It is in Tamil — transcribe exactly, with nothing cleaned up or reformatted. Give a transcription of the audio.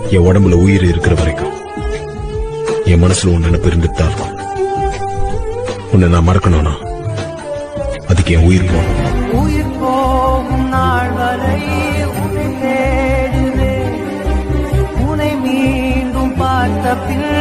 என் உடம்புல உயிர் இருக்கிற வரைக்கும் என் மனசுல உன் நினைப்பு இருந்துட்டு தான் இருக்கும். உன்னை நான் மறக்கணும்னா அதுக்கு என் உயிர் போகணும். உயிர் போகும் நாள் வரை உன்னை தேடுவேன். உன்னை மீண்டும் பார்த்த பின்